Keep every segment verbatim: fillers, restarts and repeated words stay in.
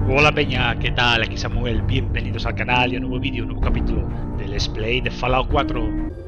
Hola peña, ¿qué tal? Aquí Samuel, bienvenidos al canal y a un nuevo vídeo, un nuevo capítulo del Let's Play de Fallout cuatro.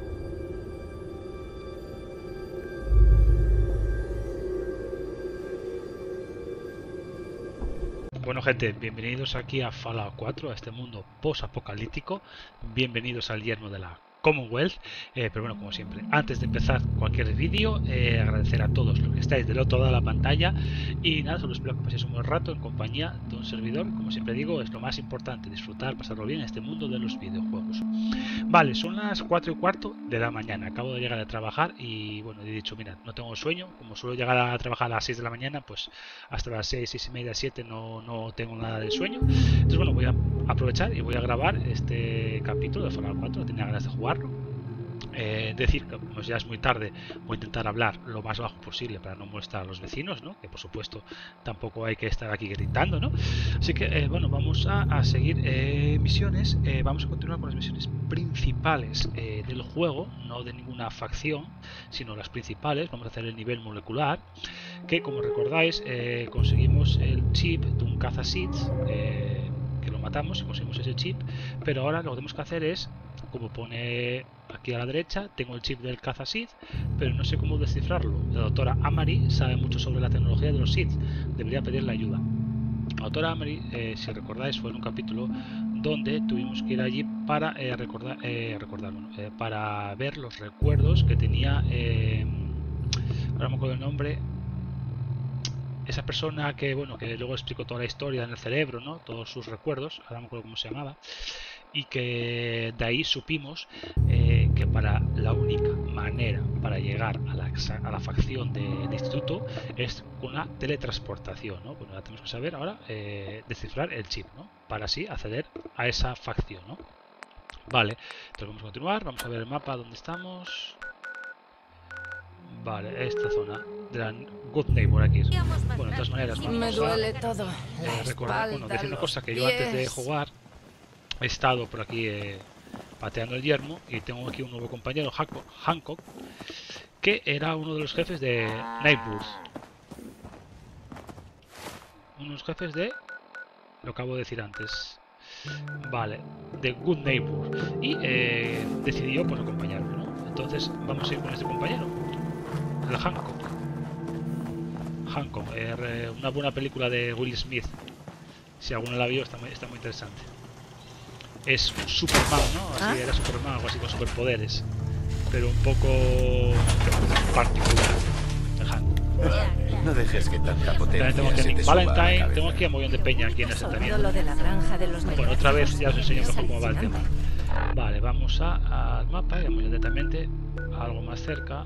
Bueno gente, bienvenidos aquí a Fallout cuatro, a este mundo post-apocalíptico. Bienvenidos al yermo de la Commonwealth. Eh, pero bueno, como siempre, antes de empezar cualquier vídeo, eh, agradecer a todos los que estáis del otro lado de la pantalla. Y nada, solo espero que paséis un buen rato en compañía de un servidor. Como siempre digo, es lo más importante, disfrutar, pasarlo bien en este mundo de los videojuegos. Vale, son las cuatro y cuarto de la mañana. Acabo de llegar a trabajar y bueno, he dicho, mira, no tengo sueño. Como suelo llegar a trabajar a las seis de la mañana, pues hasta las seis, seis y media, siete no, no tengo nada de sueño. Entonces bueno, voy a aprovechar y voy a grabar este capítulo de Fallout cuatro. Tenía ganas de jugarlo. Eh, decir que como ya es muy tarde, voy a intentar hablar lo más bajo posible para no molestar a los vecinos, ¿no? Que por supuesto tampoco hay que estar aquí gritando, ¿no? Así que eh, bueno, vamos a, a seguir eh, misiones. Eh, vamos a continuar con las misiones principales eh, del juego, no de ninguna facción, sino las principales. Vamos a hacer el nivel molecular, que como recordáis eh, conseguimos el chip de un caza-seeds, eh, que lo matamos y conseguimos ese chip, pero ahora lo que tenemos que hacer es, como pone aquí a la derecha, tengo el chip del caza-seed, pero no sé cómo descifrarlo. La doctora Amari sabe mucho sobre la tecnología de los seeds, debería pedirle ayuda. La doctora Amari, eh, si recordáis, fue en un capítulo donde tuvimos que ir allí para eh, recordar, eh, recordar bueno, eh, para ver los recuerdos que tenía, eh, ahora me acuerdo el nombre, esa persona que bueno que luego explicó toda la historia en el cerebro, ¿no? Todos sus recuerdos, ahora no me acuerdo cómo se llamaba, y que de ahí supimos eh, que para la única manera para llegar a la, a la facción de, de instituto es con la teletransportación, ¿no? Bueno, ya tenemos que saber ahora eh, descifrar el chip, ¿no? Para así acceder a esa facción, ¿no? Vale, entonces vamos a continuar, vamos a ver el mapa donde estamos. Vale, esta zona de la Good Neighbor aquí. Bueno, de todas maneras, vamos Me duele a todo. eh, recordar, bueno, decir una cosa, que yo antes de jugar he estado por aquí eh, pateando el yermo y tengo aquí un nuevo compañero, Hancock, que era uno de los jefes de Nightbird. Unos jefes de... lo acabo de decir antes. Vale, de Good Neighbor. Y eh, decidió pues acompañarme, ¿no? Entonces vamos a ir con este compañero, el Hancock. Hancock, eh, una buena película de Will Smith. Si alguno la vio, está muy, está muy interesante. Es Superman, ¿no? Así ¿Ah? Era Superman, algo así con superpoderes. Pero un poco particular. No dejes que tanta potencia tengo aquí a Nick Valentine, tengo aquí a un montón de peña aquí en ese también. Lo de la granja de los bueno, otra vez ya os enseño mejor cómo va el tema. Vale, vamos a, al mapa y vamos directamente a algo más cerca.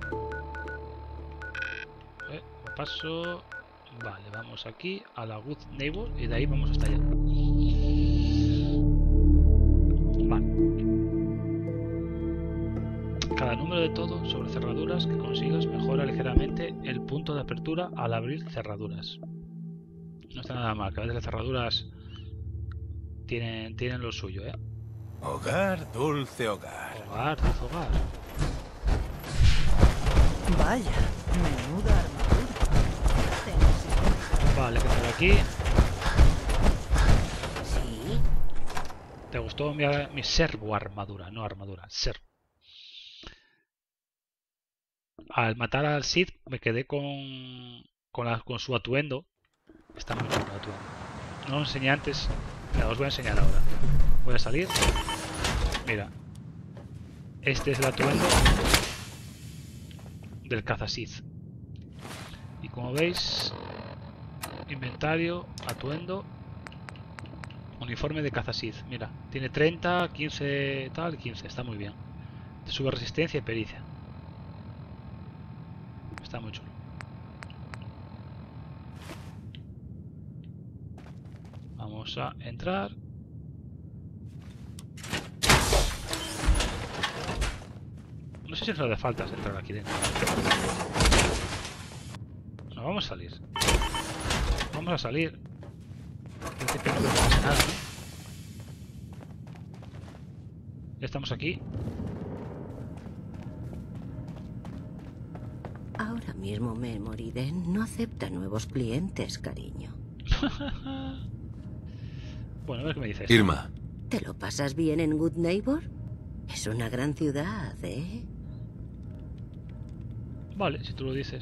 Eh, me paso. Vale, vamos aquí a la Good Neighbor y de ahí vamos hasta allá. Vale. Cada número de todo sobre cerraduras que consigas mejora ligeramente el punto de apertura al abrir cerraduras. No está nada mal, que a veces las cerraduras tienen, tienen lo suyo, ¿eh? Hogar, dulce hogar. Hogar, dulce hogar. Vaya, menuda armadura. Vale, ¿qué tal aquí? Sí. ¿Te gustó mi, mi servo armadura? No armadura, servo. Al matar al Sith me quedé con, con, la, con su atuendo. Está muy chulo el atuendo. No lo enseñé antes. Mira, os voy a enseñar ahora. Voy a salir. Mira. Este es el atuendo del caza-Sith. Y como veis, inventario, atuendo, uniforme de caza-Sith. Mira, tiene treinta, quince, tal, quince. Está muy bien. Te sube resistencia y pericia. Está muy chulo. Vamos a entrar. No sé si nos hace falta entrar aquí dentro. No, vamos a salir. Vamos a salir. En principio no pasa nada, ¿no? Ya estamos aquí. Ahora mismo Memory Den no acepta nuevos clientes, cariño. Bueno, a ver qué me dices. Irma, ¿Te lo pasas bien en Good Neighbor? Es una gran ciudad, ¿eh? Vale, si tú lo dices.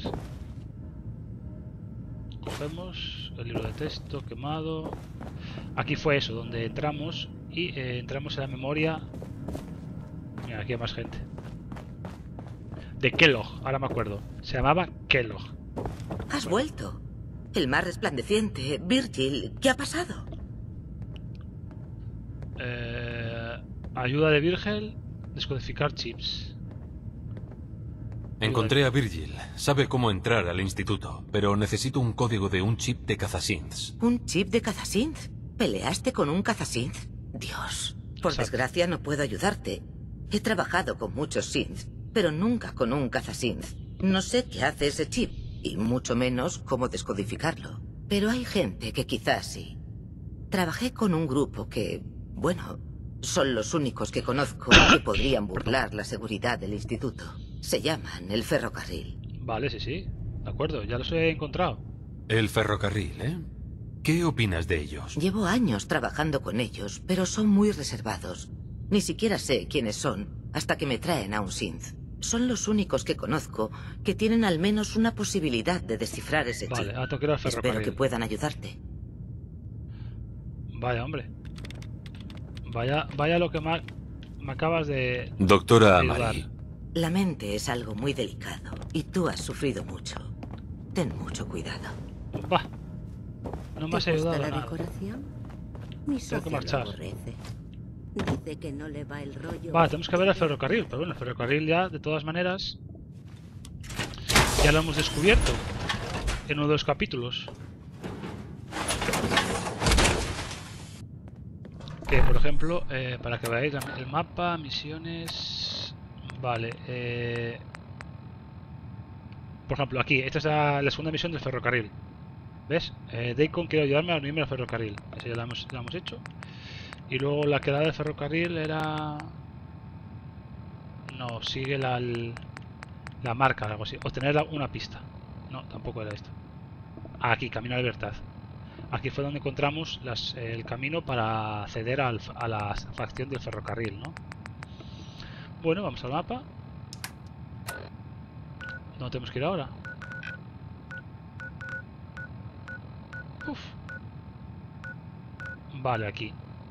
Cogemos el libro de texto quemado. Aquí fue eso, donde entramos y eh, entramos en la memoria. Mira, aquí hay más gente. De Kellogg, ahora me acuerdo. Se llamaba Kellogg. Has vuelto. El más resplandeciente. Virgil, ¿qué ha pasado? Eh, ayuda de Virgil, descodificar chips. encontré a Virgil. Sabe cómo entrar al instituto, pero necesito un código de un chip de cazasynths. ¿Un chip de cazasynth? ¿Peleaste con un cazasynth? Dios. Por Exacto. desgracia no puedo ayudarte. He trabajado con muchos synths, pero nunca con un cazasynth. No sé qué hace ese chip, y mucho menos cómo descodificarlo. Pero hay gente que quizás sí. Trabajé con un grupo que, bueno, son los únicos que conozco que podrían burlar la seguridad del instituto. Se llaman el ferrocarril. Vale, sí, sí. De acuerdo, ya los he encontrado. El ferrocarril, ¿eh? ¿Qué opinas de ellos? Llevo años trabajando con ellos, pero son muy reservados. Ni siquiera sé quiénes son hasta que me traen a un synth. Son los únicos que conozco que tienen al menos una posibilidad de descifrar ese Vale, chip. ahora tengo que ir al Espero ferrocarril. que puedan ayudarte. Vaya, hombre. Vaya, vaya lo que me, me acabas de... Doctora ayudar. Amari, La mente es algo muy delicado y tú has sufrido mucho. Ten mucho cuidado. Va. No me has ¿Te gusta ayudado la a nada. decoración? Mi Tengo que socio lo marchar. aborrece. Dice que no le va el rollo. Vale, tenemos que ver el ferrocarril. Pero bueno, el ferrocarril ya, de todas maneras... Ya lo hemos descubierto. En uno de los capítulos. Que, por ejemplo, eh, para que veáis el mapa, misiones... Vale, eh... por ejemplo, aquí, esta es la, la segunda misión del ferrocarril. ¿Ves? Eh, Deacon quiere ayudarme a unirme al ferrocarril. Esa ya la hemos, la hemos hecho. Y luego la quedada del ferrocarril era... No, sigue la, la marca, algo así. Obtener la- una pista. No, tampoco era esto. Ah, aquí, Camino a la Libertad. Aquí fue donde encontramos las, el camino para acceder al, a la facción del ferrocarril, ¿no? Bueno, vamos al mapa. ¿Dónde tenemos que ir ahora? Uf. Vale, aquí.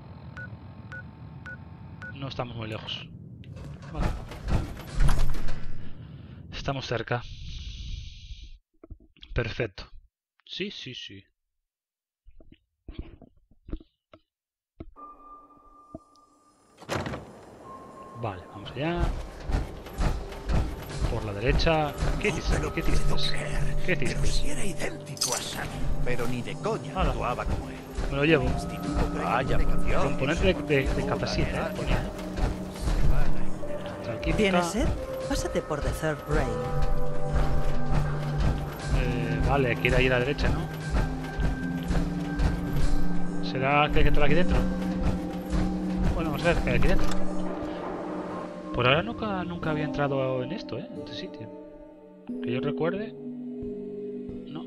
No estamos muy lejos. Vale. Estamos cerca. Perfecto. Sí, sí, sí. Vale, vamos allá. Por la derecha. ¿Qué hiciste? ¿Qué hiciste? ¿Qué hiciste? Si era idéntico a Sam, pero ni de coña Hala. actuaba como él. Me lo llevo. Instituto Vaya, Comunicación. Componente de, de, de capacita, ¿eh? Ponía. Tranquilo. ¿Tienes sed? Pásate por The Third Rail. Eh, vale, hay que ir ahí a la derecha, ¿no? ¿Será que hay que entrar aquí dentro? Bueno, vamos a ver, ¿qué hay aquí dentro? Por ahora nunca, nunca había entrado en esto, ¿eh? En este sitio. Que yo recuerde... No.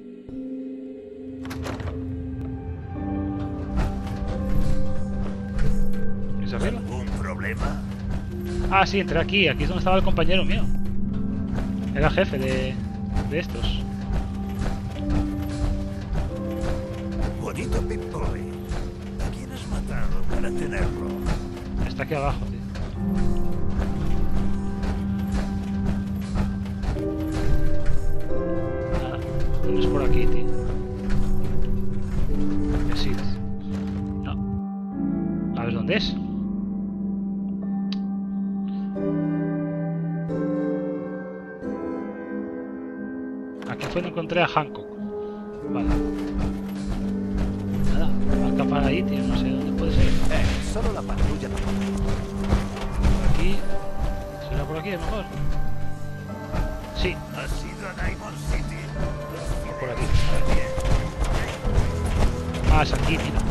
¿Es arriba? ¿Algún problema? Ah, sí, entré aquí. Aquí es donde estaba el compañero mío. Era jefe de, de estos. Bonito Pip-Boy. ¿A quién has matado para tenerlo? Está aquí abajo, tío. Nada, no es por aquí, tío. Que sí. No. A ver dónde es. Aquí fue donde encontré a Hancock. Vale. Nada, va a escapar ahí, tío. No sé dónde puede ser. Eh, solo la patrulla tampoco. Por aquí. ¿Será por aquí a lo mejor? Sí, ¿Has ido a Diamond City? por aquí. Ah, es aquí, mira.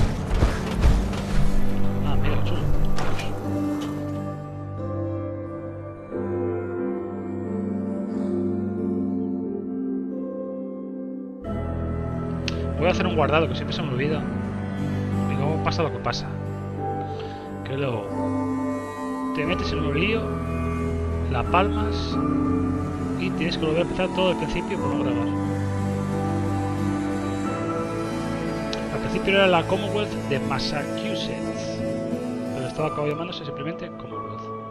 Ah, mira, chulo. Voy a hacer un guardado que siempre se me olvida. Y luego luego pasa lo que pasa. Que luego te metes en un lío, la palmas y tienes que volver a empezar todo al principio por no grabar. Al principio era la Commonwealth de Massachusetts, pero estaba acabado llamándose simplemente Commonwealth.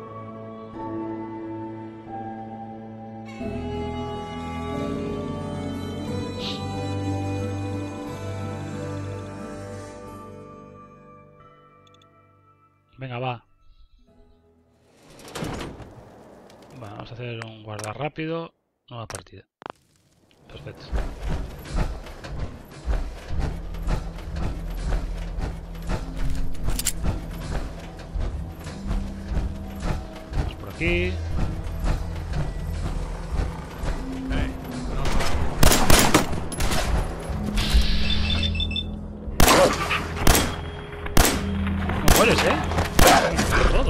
Venga, va. Bueno, vamos a hacer un guardar rápido. Nueva partida. Perfecto. Vamos por aquí. No mueres, ¿eh? Todo.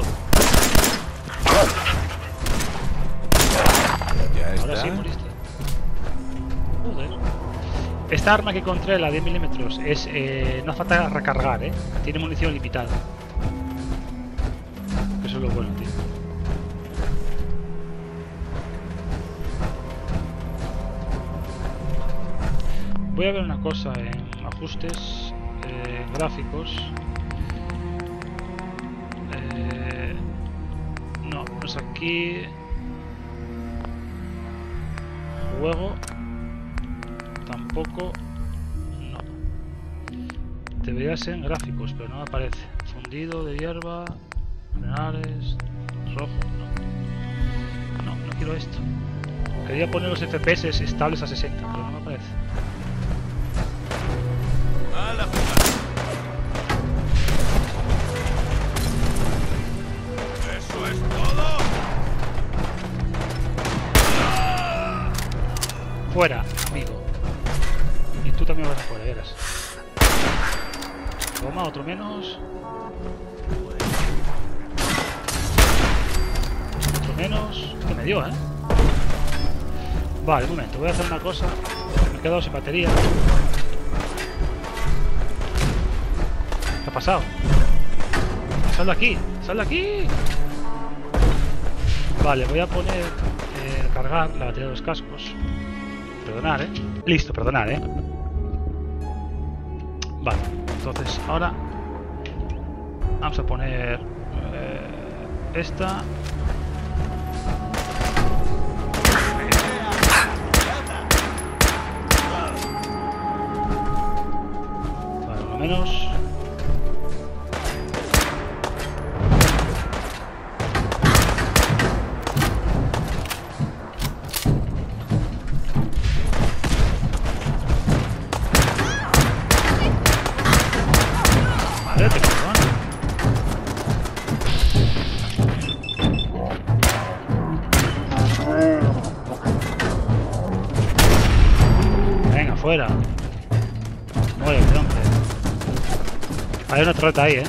Ya está. Ahora sí moriste. Joder. Esta arma que encontré, la diez milímetros, es eh, no hace falta recargar, ¿eh? Tiene munición limitada. Eso es lo bueno, tío. Voy a ver una cosa en ajustes, eh, gráficos. Eh, no, no es aquí. Juego. Tampoco. No. Debería ser en gráficos, pero no me aparece. Fundido de hierba. Renales. Rojo. No. No, no quiero esto. Quería poner los F P S estables a sesenta, pero no me aparece. ¡Eso es todo! Fuera, amigo. Y tú también vas afuera, verás. Toma, otro menos. Otro menos. Este me dio, ¿eh? Vale, un momento. Voy a hacer una cosa. Me he quedado sin batería. ¿Qué ha pasado? ¡Sal de aquí! ¡Sal de aquí! Vale, voy a poner... Eh, cargar la batería de los cascos. Perdonar, ¿eh? Listo, perdonar, ¿eh? Vale, entonces ahora vamos a poner eh, esta. Vale, lo menos. Fuera. Muérete, hombre. Hay una torreta ahí, eh.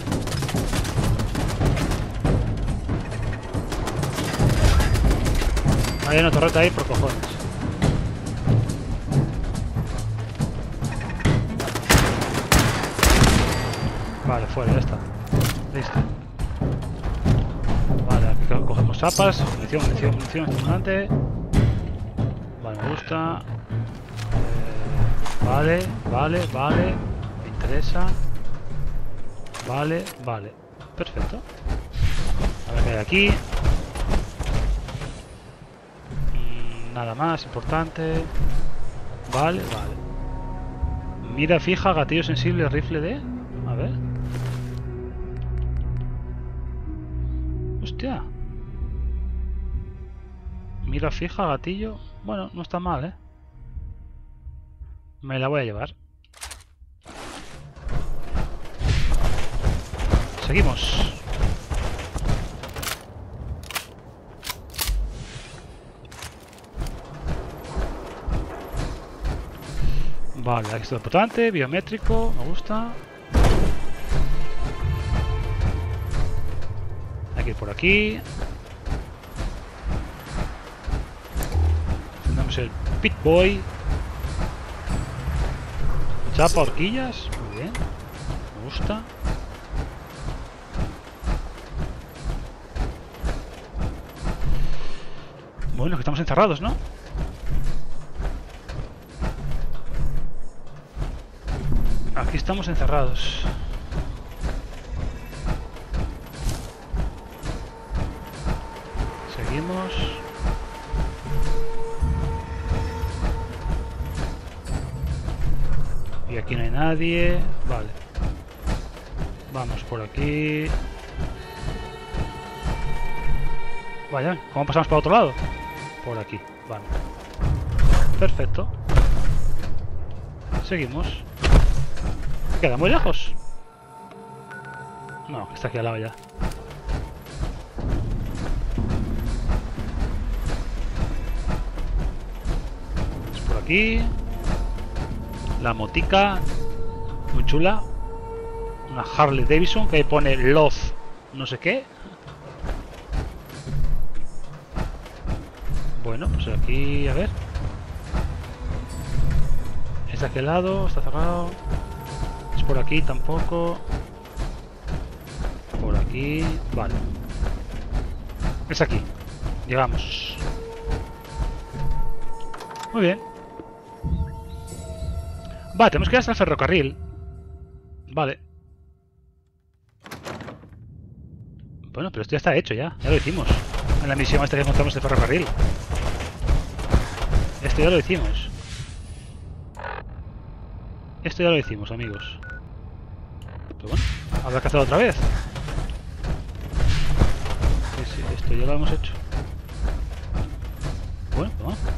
Hay una torreta ahí por cojones. Vale, fuera, ya está. Listo. Vale, aquí cogemos zapas. Munición, munición, munición. Estimulante. Vale, me gusta. Vale, vale, vale. Me interesa. Vale, vale. Perfecto. A ver qué hay aquí. Mm, nada más importante. Vale, vale. Mira fija, gatillo sensible, rifle de... A ver. Hostia. Mira fija, gatillo. Bueno, no está mal, ¿eh? Me la voy a llevar. Seguimos. Vale, aquí está el potente, biométrico, me gusta. Hay que ir por aquí. Tenemos el Pit Boy. Chapa horquillas, muy bien, me gusta. Bueno, que estamos encerrados, ¿no? Aquí estamos encerrados. Seguimos. Y aquí no hay nadie. Vale. Vamos por aquí. Vaya, ¿cómo pasamos para otro lado? Por aquí, vale. Perfecto. Seguimos. ¿Queda muy lejos? No, está aquí al lado ya. Es por aquí. La motica. Muy chula. Una Harley Davidson que pone Love no sé qué. Bueno, pues aquí, a ver. Es de aquel lado, está cerrado. Es por aquí tampoco. Por aquí, vale. Es aquí. Llegamos. Muy bien. Vale, tenemos que ir hasta el ferrocarril. Vale. Bueno, pero esto ya está hecho ya. Ya lo hicimos. En la misión esta que encontramos el ferrocarril. Esto ya lo hicimos. Esto ya lo hicimos, amigos. Pero bueno, habrá que hacerlo otra vez. Sí, sí, esto ya lo hemos hecho. Bueno, pues vamos.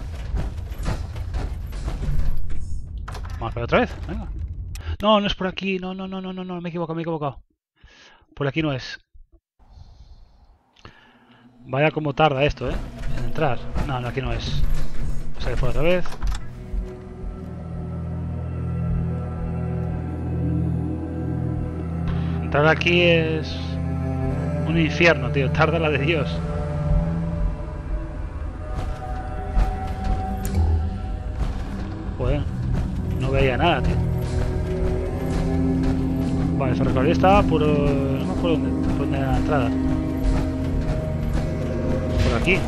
Vamos para otra vez, venga. No, no es por aquí. No, no, no, no, no, no, me he equivocado, me he equivocado. Por aquí no es. Vaya como tarda esto, ¿eh? En entrar. No, no, aquí no es. Sale por otra vez. Entrar aquí es un infierno, tío. Tarda la de Dios. Joder, no veía nada, tío. Vale, el ferrocarril estaba puro... No me acuerdo dónde, por dónde era la entrada. Por aquí.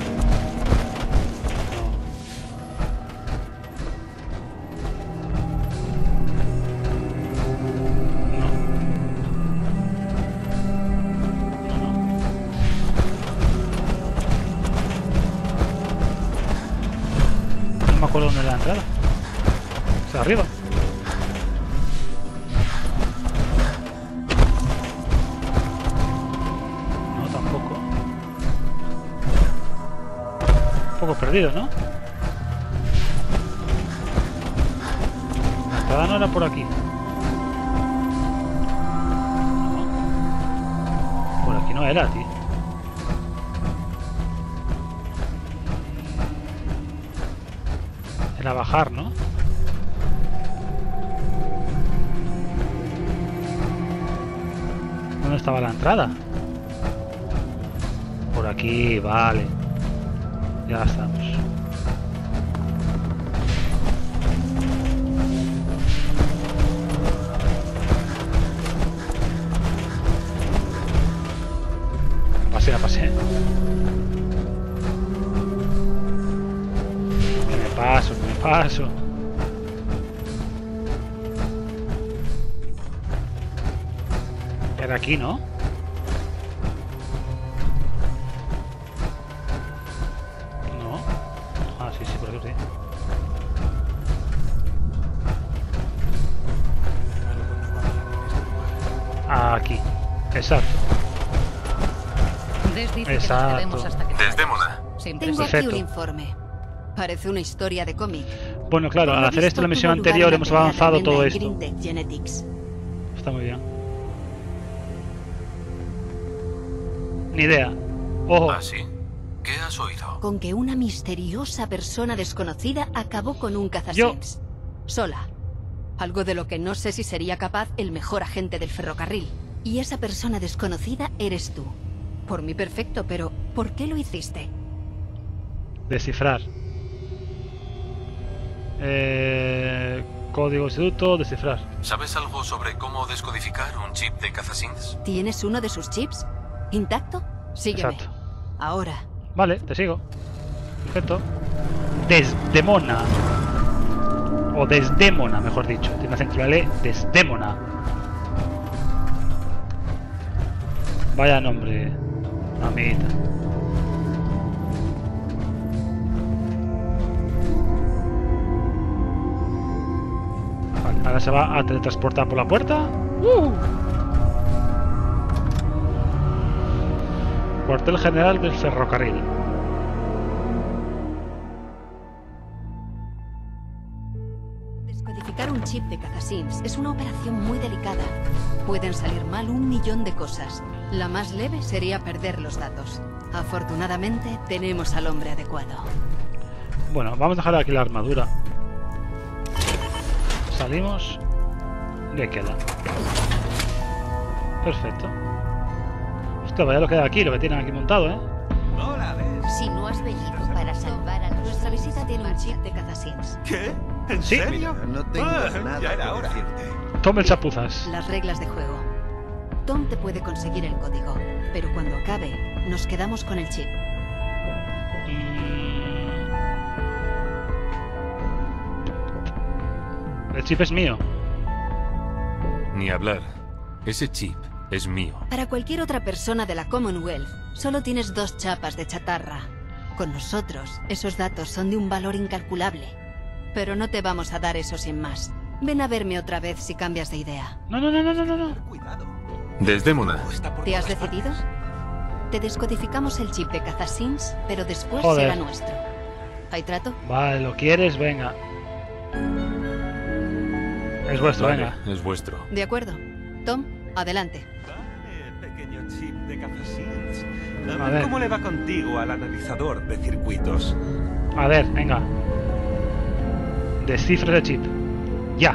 No me acuerdo dónde es la entrada. O sea, arriba. No, tampoco. Un poco perdido, ¿no? La entrada no era por aquí. No. Por aquí no era, tío. Era bajar, ¿no? ¿Dónde estaba la entrada? Por aquí, vale. Ya estamos. Pasé, pasé. Que me paso, que me paso. Era aquí, ¿no? No. Ah, sí, sí, por aquí, sí. Aquí. Exacto. Des dice que nos Exacto. quedemos hasta que Desdémona. Siempre Tengo sí. aquí Perfecto. un informe. Parece una historia de cómic. Bueno, claro, Por al lo hacer esto en la visto, misión tuvo lugar anterior una hemos pelea avanzado tremenda todo en esto. Greentech Genetics. Está muy bien. Ni idea. Ojo. ¿Ah, sí? ¿Qué has oído? Con que una misteriosa persona desconocida acabó con un cazasims. Sola. Algo de lo que no sé si sería capaz el mejor agente del ferrocarril. Y esa persona desconocida eres tú. Por mí perfecto, pero ¿por qué lo hiciste? Descifrar. Eh, código instituto, descifrar. ¿Sabes algo sobre cómo descodificar un chip de cazasins? ¿Tienes uno de sus chips? ¿Intacto? Sígueme. Exacto. Ahora. Vale, te sigo. Perfecto. Desdemona. O Desdémona, mejor dicho. Tiene acento la L. Desdémona. Vaya nombre, amiguita. Vale, ahora se va a teletransportar por la puerta. ¡Uh! Cuartel general del ferrocarril. Descodificar un chip de cazasims es una operación muy delicada. Pueden salir mal un millón de cosas. La más leve sería perder los datos. Afortunadamente, tenemos al hombre adecuado. Bueno, vamos a dejar aquí la armadura. Salimos. Y ahí queda. Perfecto. Hostia, vaya lo que hay aquí, lo que tienen aquí montado, ¿eh? Hola, ¿ves? Si no has venido para salvar a los... Nuestra visita tiene un chip de cazasims. ¿Qué? ¿En Sí. serio? No tengo Ah, nada ya era que hora. decirte. Tome el chapuzas. Las reglas de juego. Tom te puede conseguir el código, pero cuando acabe, nos quedamos con el chip. Mm. El chip es mío. Ni hablar. Ese chip es mío. Para cualquier otra persona de la Commonwealth, solo tienes dos chapas de chatarra. Con nosotros, esos datos son de un valor incalculable. Pero no te vamos a dar eso sin más. Ven a verme otra vez si cambias de idea. No, no, no, no, no, no, no. Cuidado. Desdémona. Está por ¿Te has todas decidido? partes. Te descodificamos el chip de cazasims, pero después Joder. será nuestro. ¿Hay trato? Vale, ¿lo quieres? Venga. Es vuestro, Vale, venga. es vuestro. De acuerdo. Tom, adelante. Vale, pequeño chip de cazasims. A A ver ver. cómo le va contigo al analizador de circuitos. A ver, venga. Descifre el chip. Ya.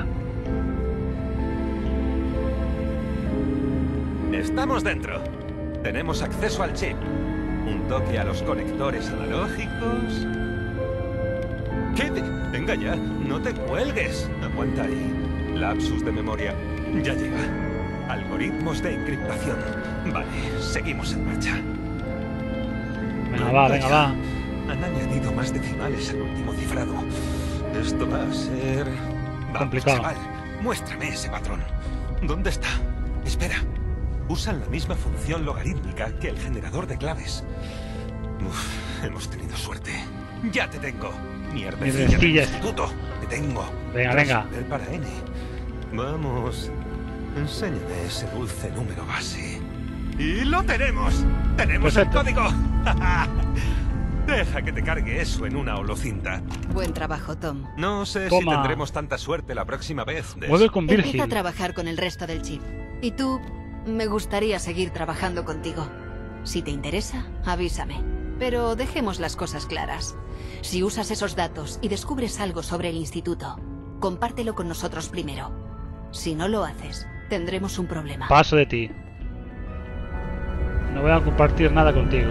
Estamos dentro. Tenemos acceso al chip. Un toque a los conectores analógicos. ¿Qué? de- Venga ya, no te cuelgues. Aguanta ahí. Lapsus de memoria. Ya llega. Algoritmos de encriptación. Vale, seguimos en marcha. Venga, va, venga, va. Han añadido más decimales al último cifrado. Esto va a ser... Vamos, Complicado. chaval, muéstrame ese patrón. ¿Dónde está? Espera. Usan la misma función logarítmica que el generador de claves. Uf, hemos tenido suerte. ¡Ya te tengo! Mierdecilla del Mierdecilla. instituto. Te tengo. Venga, venga. Resolver para N. Vamos. Enséñame ese dulce número base. ¡Y lo tenemos! ¡Tenemos Perfecto. el código! Deja que te cargue eso en una holocinta. Buen trabajo, Tom. No sé Toma. si tendremos tanta suerte la próxima vez. Des. Mueve con Empieza a Virgil. trabajar con el resto del chip. Y tú, me gustaría seguir trabajando contigo. Si te interesa, avísame. Pero dejemos las cosas claras. Si usas esos datos y descubres algo sobre el instituto, compártelo con nosotros primero. Si no lo haces, tendremos un problema. Paso de ti. No voy a compartir nada contigo.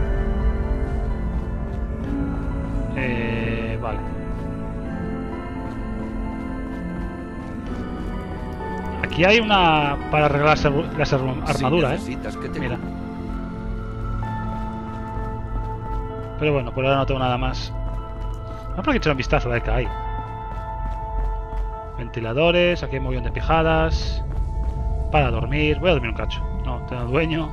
Eh, vale. Aquí hay una para arreglar la la armadura, eh. necesitas que te Mira. Pero bueno, por ahora no tengo nada más. Vamos a echar un vistazo a ver qué hay. Ventiladores, aquí hay un montón de pijadas. Para dormir. Voy a dormir un cacho. No, tengo dueño.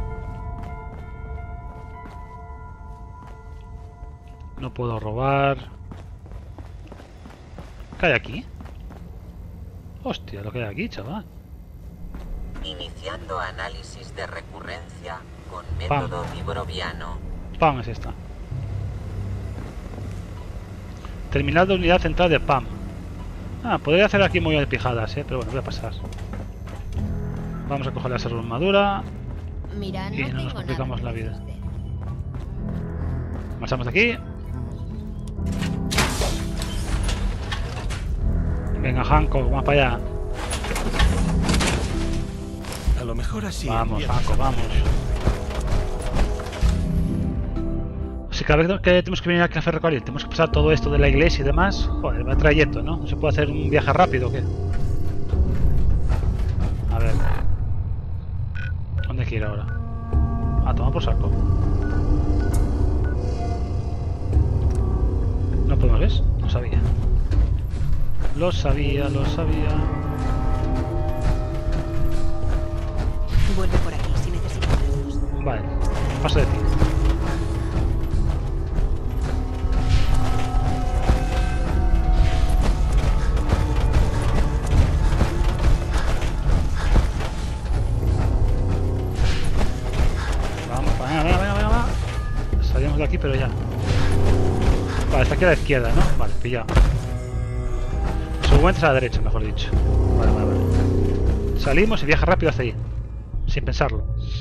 No puedo robar. ¿Qué hay aquí? Hostia, lo que hay aquí, chaval. Iniciando análisis de recurrencia con Pam. método vibroviano. PAM es esta. Terminal de unidad central de PAM. Ah, podría hacer aquí muy de pijadas, eh, pero bueno, voy a pasar. Vamos a coger la armadura. Mira, no Y no nos tengo complicamos nada la que vida. decirte. Marchamos de aquí. Venga, Hancock, vamos para allá. A lo mejor así. Vamos, empiezas Hancock, a- vamos. Si cada vez que tenemos que venir aquí al ferrocarril tenemos que pasar todo esto de la iglesia y demás, joder, va trayecto, ¿no? ¿No se puede hacer un viaje rápido o qué? A ver. ¿Dónde quiero ahora? Ah, toma por saco. ¿Cómo ves? Lo sabía. Lo sabía, lo sabía. Vuelve por aquí si necesitas ayuda. Vale, paso de ti. Vamos, venga, venga, venga, venga. Salimos de aquí, pero ya. Vale, está aquí a la izquierda, ¿no? Vale, pillado. Seguramente es a la derecha, mejor dicho. Vale, vale, vale. Salimos y viaja rápido hasta allí. Sin pensarlo.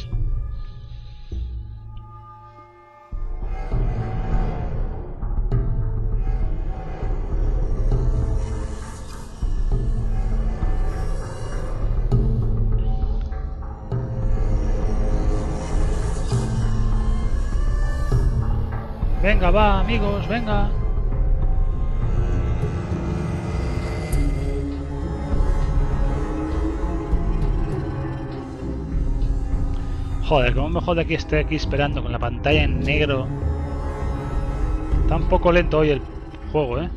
Venga, va, amigos, venga. Joder, como mejor de aquí esté aquí esperando con la pantalla en negro. Está un poco lento hoy el juego, ¿eh?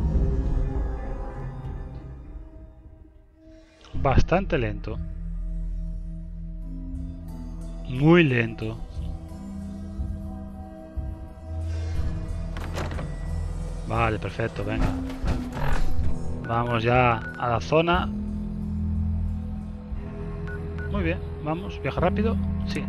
Bastante lento. Muy lento. Vale, perfecto, venga. Vamos ya a la zona. Muy bien, vamos, viaja rápido. Sí.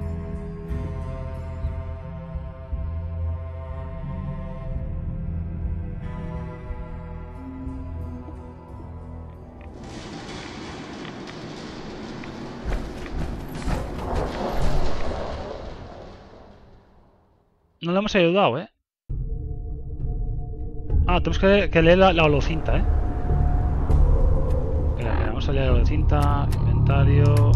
No le hemos ayudado, ¿eh? Ah, tenemos que, que leer la, la holocinta, ¿eh? Espera, espera, vamos a leer la holocinta. Inventario.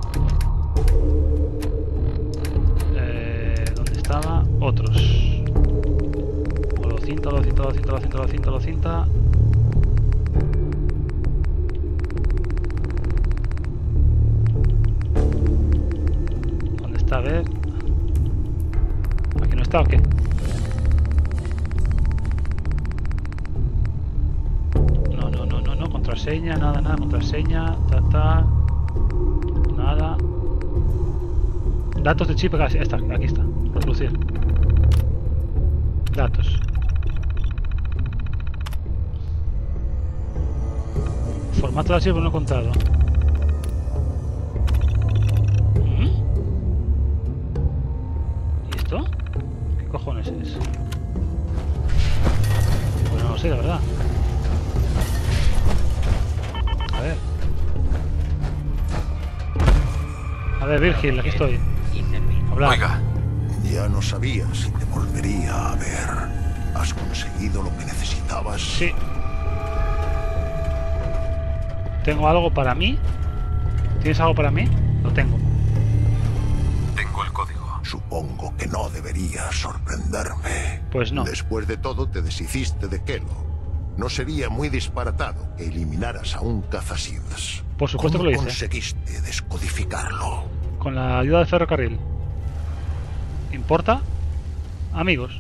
Eh, ¿Dónde estaba? Otros. Holocinta, holocinta, holocinta, holocinta, holocinta, holocinta. ¿Dónde está? A ver. ¿Aquí no está o qué? Contraseña, nada, nada, contraseña, ta, ta, nada. Datos de chip, aquí está, aquí está, reproducir. Datos. Formato de archivo no contado. ¿Mm? ¿Y esto? ¿Qué cojones es? Pues no lo sé, la verdad. A ver. A ver, Virgil, aquí estoy. Habla. Oiga. Ya no sabía si te volvería a ver. ¿Has conseguido lo que necesitabas? Sí. ¿Tengo algo para mí? ¿Tienes algo para mí? Lo tengo. Tengo el código. Supongo que no debería sorprenderme. Pues no. Después de todo te deshiciste de Kelo. No sería muy disparatado que eliminaras a un cazasins. Por supuesto que lo hice. ¿Cómo conseguiste descodificarlo? Con la ayuda del ferrocarril. ¿Importa? Amigos.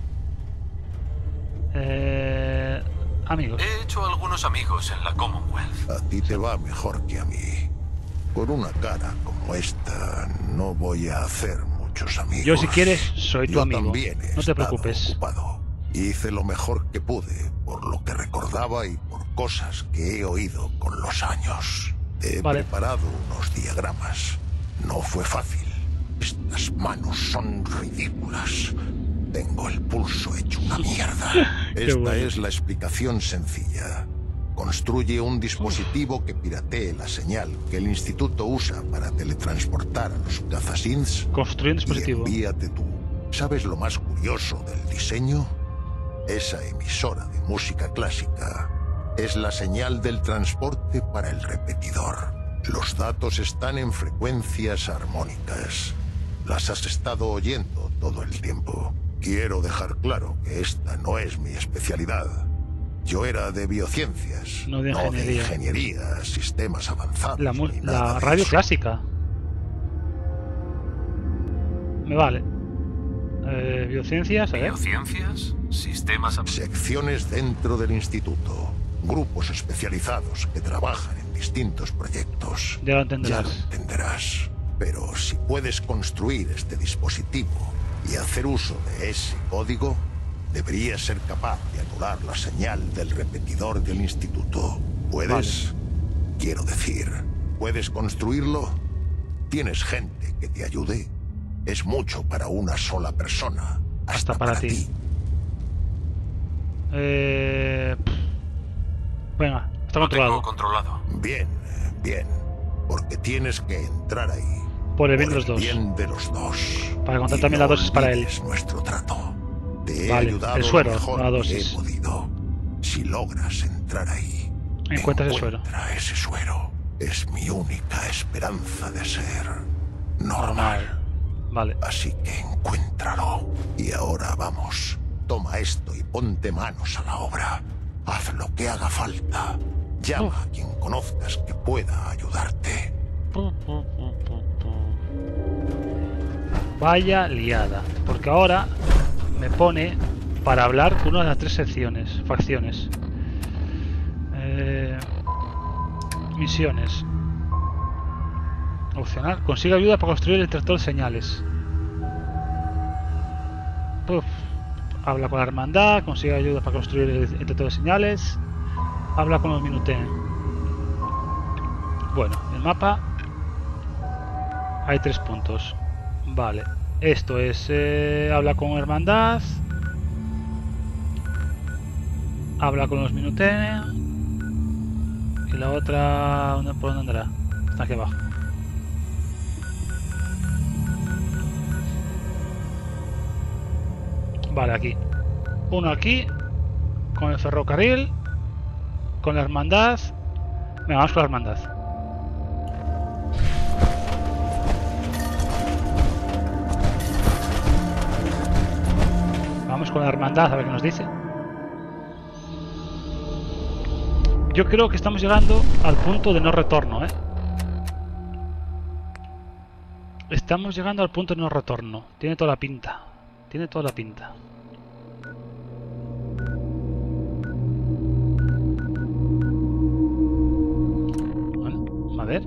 Eh... Amigos. He hecho algunos amigos en la Commonwealth. A ti te va mejor que a mí. Con una cara como esta, no voy a hacer muchos amigos. Yo, si quieres, soy tu Yo amigo. También he no te preocupes. Ocupado. Hice lo mejor que pude, por lo que recordaba y por cosas que he oído con los años. He vale. preparado unos diagramas. No fue fácil. Estas manos son ridículas. Tengo el pulso hecho una mierda. Esta bueno. es la explicación sencilla. Construye un dispositivo que piratee la señal que el instituto usa para teletransportar a los cazasins. Construye un dispositivo. Y envíate tú. ¿Sabes lo más curioso del diseño? Esa emisora de música clásica es la señal del transporte para el repetidor. Los datos están en frecuencias armónicas. Las has estado oyendo todo el tiempo. Quiero dejar claro que esta no es mi especialidad. Yo era de biociencias, no de no ingeniería, de ingeniería sistemas avanzados. La, ni nada la de radio eso. clásica. Me vale. Eh, biociencias, a ver. ¿Biociencias? Sistemas... Secciones dentro del instituto. Grupos especializados que trabajan en distintos proyectos. Ya lo entenderás. Ya lo entenderás. Pero si puedes construir este dispositivo y hacer uso de ese código, deberías ser capaz de anular la señal del repetidor del instituto. ¿Puedes? Vale. Quiero decir, ¿puedes construirlo? ¿Tienes gente que te ayude? Es mucho para una sola persona. Hasta, hasta para, para ti. ti. Eh... Venga, está Lo controlado. Tengo controlado. Bien, bien. Porque tienes que entrar ahí. Por el bien de los dos. Bien de los dos. Para contar también no la dosis para él. Es nuestro trato. Te he vale, ayudado el suero, lo mejor la dosis. que he podido. Si logras entrar ahí, encuentra ese suero. ese suero. Es mi única esperanza de ser normal. normal. Vale. Así que encuéntralo. Y ahora vamos. Toma esto y ponte manos a la obra. Haz lo que haga falta. Llama uh. a quien conozcas que pueda ayudarte. Vaya liada. Porque ahora me pone para hablar con una de las tres secciones, facciones. Eh, misiones. Opcional. Consigue ayuda para construir el detector de señales. Uf. Habla con la hermandad, consigue ayuda para construir el detector de señales. Habla con los Minuten. Bueno, el mapa. Hay tres puntos. Vale. Esto es... Eh, habla con hermandad. Habla con los Minuten. Y la otra... ¿por dónde andará? Está aquí abajo. Vale, aquí. Uno aquí. Con el ferrocarril. Con la hermandad. Venga, vamos con la hermandad. Vamos con la hermandad a ver qué nos dice. Yo creo que estamos llegando al punto de no retorno, ¿eh? Estamos llegando al punto de no retorno. Tiene toda la pinta. Tiene toda la pinta. Bueno, a ver.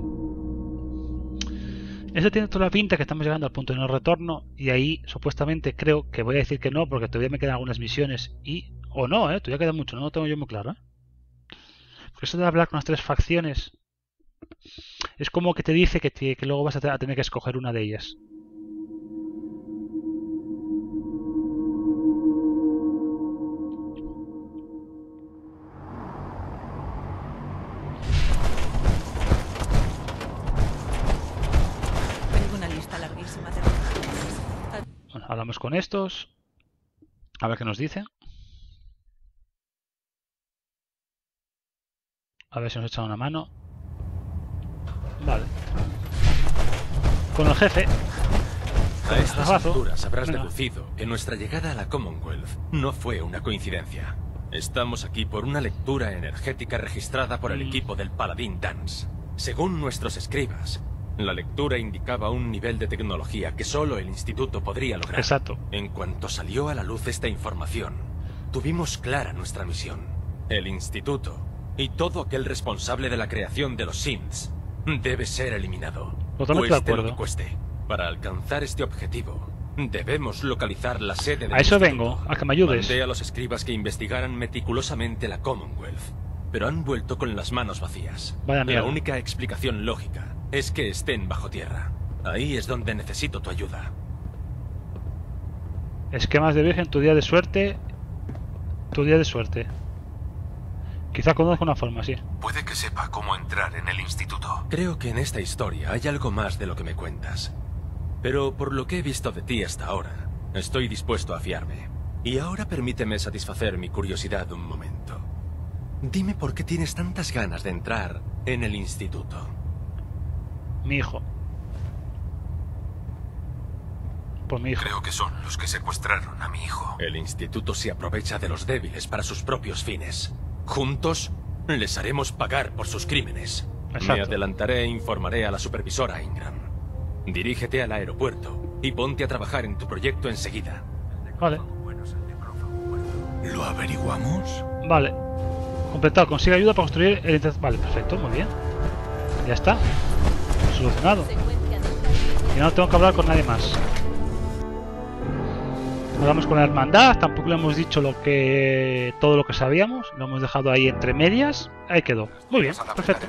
Eso tiene toda la pinta que estamos llegando al punto de no retorno. Y ahí, supuestamente, creo que voy a decir que no, porque todavía me quedan algunas misiones. Y... o no, ¿eh? Todavía queda mucho, no lo tengo yo muy claro, ¿eh? Porque eso de hablar con las tres facciones... es como que te dice que, te, que luego vas a tener que escoger una de ellas. Bueno, hablamos con estos. A ver qué nos dicen. A ver si nos echan una mano. Vale. Con el jefe. A estas alturas habrás deducido que nuestra llegada a la Commonwealth no fue una coincidencia. Estamos aquí por una lectura energética registrada por el equipo del Paladín Dance. Según nuestros escribas, la lectura indicaba un nivel de tecnología que solo el instituto podría lograr. Exacto. En cuanto salió a la luz esta información, tuvimos clara nuestra misión. El instituto y todo aquel responsable de la creación de los synths debe ser eliminado. Totalmente de acuerdo. Lo que cueste. Para alcanzar este objetivo, debemos localizar la sede del A eso instituto. vengo, a que me ayudes. Mandé a los escribas que investigaran meticulosamente la Commonwealth, pero han vuelto con las manos vacías. Vaya mierda. La única explicación lógica es que estén bajo tierra. Ahí es donde necesito tu ayuda. Esquemas de virgen, tu día de suerte. Tu día de suerte. Quizá conozco una forma, sí. Puede que sepa cómo entrar en el instituto. Creo que en esta historia hay algo más de lo que me cuentas. Pero por lo que he visto de ti hasta ahora, estoy dispuesto a fiarme. Y ahora permíteme satisfacer mi curiosidad un momento. Dime por qué tienes tantas ganas de entrar en el instituto. Mi hijo. Por mi hijo. Creo que son los que secuestraron a mi hijo. El instituto se aprovecha de los débiles para sus propios fines. Juntos les haremos pagar por sus crímenes. Exacto. Me adelantaré e informaré a la supervisora Ingram. Dirígete al aeropuerto y ponte a trabajar en tu proyecto enseguida. Vale. ¿Lo averiguamos? Vale. Completado. Consigue ayuda para construir el inter... Vale, perfecto, muy bien. Ya está. Solucionado. Y no tengo que hablar con nadie más. Hablamos con la hermandad. Tampoco le hemos dicho lo que todo lo que sabíamos. Lo hemos dejado ahí entre medias. Ahí quedó. Muy bien, perfecto.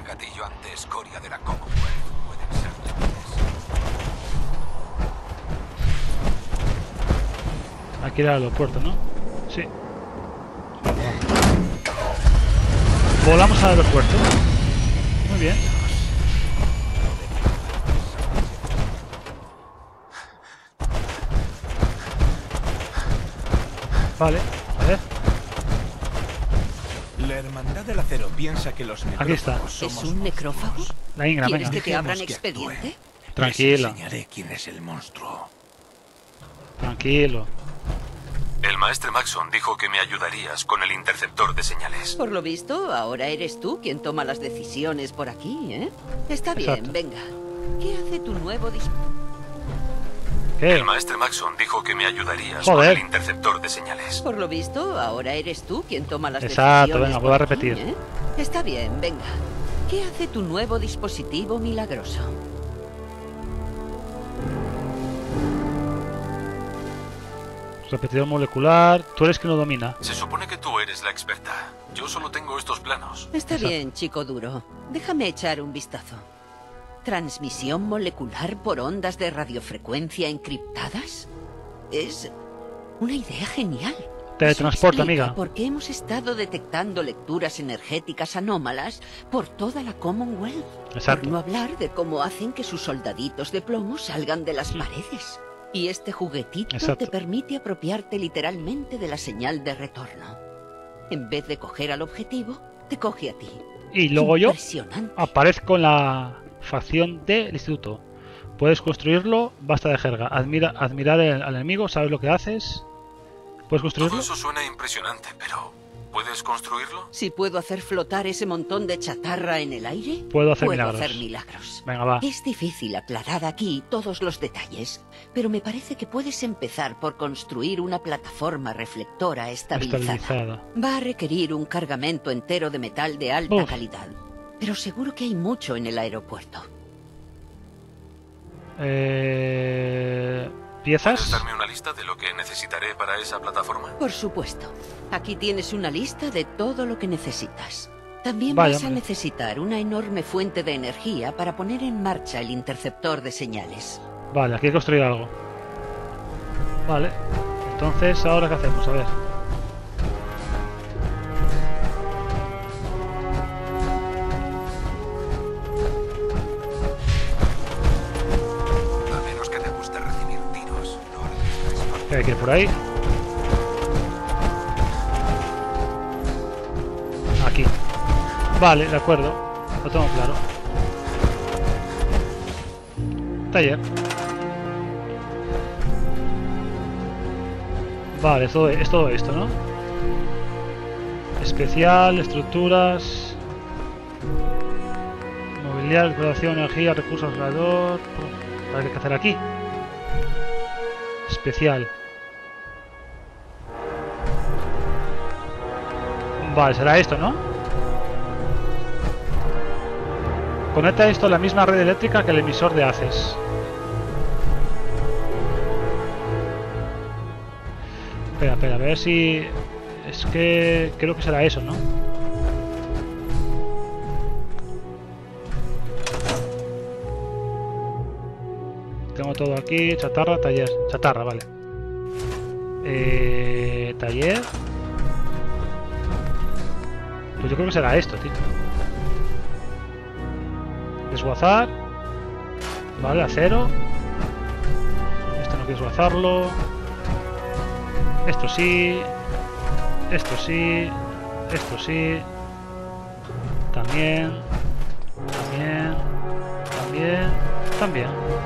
Aquí era el aeropuerto, ¿no? Sí. Volamos al aeropuerto. Muy bien. Vale, a ver. La Hermandad del Acero piensa que los Aquí está. ¿Es un necrófago? La Ingra, ¿Quieres venga. que te abran expediente? Tranquilo. Les enseñaré quién es el monstruo. Tranquilo. El maestre Maxson dijo que me ayudarías con el interceptor de señales. Por lo visto, ahora eres tú quien toma las decisiones por aquí, ¿eh? Está bien, Exacto. venga. ¿Qué hace tu nuevo dis... ¿Qué? El maestre Maxson dijo que me ayudarías Joder. con el interceptor de señales. Por lo visto, ahora eres tú quien toma las Exacto, decisiones venga, por vuelvo a aquí, repetir. ¿eh? Está bien, venga. ¿Qué hace tu nuevo dispositivo milagroso? Repetidor molecular. Tú eres quien lo domina. Se supone que tú eres la experta. Yo solo tengo estos planos. Está Exacto. bien, chico duro. Déjame echar un vistazo. ¿Transmisión molecular por ondas de radiofrecuencia encriptadas? Es una idea genial. Teletransporte, Eso explica amiga. por qué hemos estado detectando lecturas energéticas anómalas por toda la Commonwealth. Exacto. Por no hablar de cómo hacen que sus soldaditos de plomo salgan de las paredes. Y este juguetito Exacto. te permite apropiarte literalmente de la señal de retorno. En vez de coger al objetivo, te coge a ti. Y luego yo Impresionante. aparezco en la facción del instituto. Puedes construirlo, basta de jerga. Admira, admirar el- al enemigo, sabes lo que haces. ¿Puedes Todo construirlo? eso suena impresionante, pero ¿puedes construirlo? Si puedo hacer flotar ese montón de chatarra en el aire, Puedo hacer puedo milagros. hacer milagros. Venga, va. Es difícil aclarar aquí todos los detalles, pero me parece que puedes empezar por construir una plataforma reflectora estabilizada. Estabilizada. Va a requerir un cargamento entero de metal de alta Uf. calidad, pero seguro que hay mucho en el aeropuerto. Eh... ¿Puedes ¿Piezas? darme una lista de lo que necesitaré para esa plataforma? Por supuesto. Aquí tienes una lista de todo lo que necesitas. También Vaya, vas a hombre. necesitar una enorme fuente de energía para poner en marcha el interceptor de señales. Vale, aquí hay que construir algo. Vale. Entonces, ¿ahora qué hacemos? A ver. A menos que te guste recibir tiros, no ¿Qué hay que ir por ahí? Aquí. Vale, de acuerdo. Lo tengo claro. Taller. Vale, es todo, es todo esto, ¿no? Especial, estructuras. Mobiliario, decoración, energía, recursos alrededor. Vale, ¿qué hay que hacer aquí? Especial. Vale, será esto, ¿no? Conecta esto a la misma red eléctrica que el emisor de haces. Espera, espera, a ver si... Es que... creo que será eso, ¿no? Tengo todo aquí, chatarra, taller. Chatarra, vale. Eh, taller. Pues yo creo que será esto, tío. Desguazar. Vale, acero. Esto no quiero desguazarlo. Esto sí. Esto sí. Esto sí. También. También. También. También.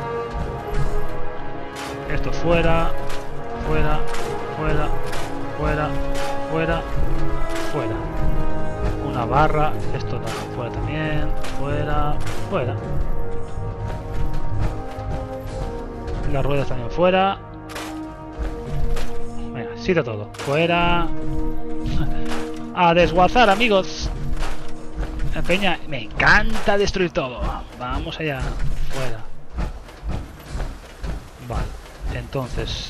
Esto fuera. Fuera. Fuera. Fuera. Fuera. Fuera. Una barra. Esto también. Fuera también. Fuera. Fuera. Las ruedas también fuera. Venga, Sí, de todo. Fuera. A desguazar, amigos. Peña, me encanta destruir todo. Vamos allá. Fuera. Vale. Entonces.